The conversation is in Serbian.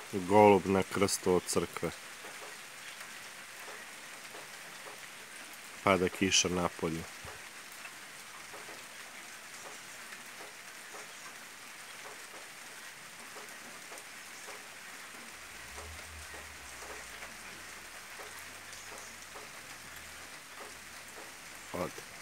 golub na krstu od crkve. Pada kiša napolju. Ode.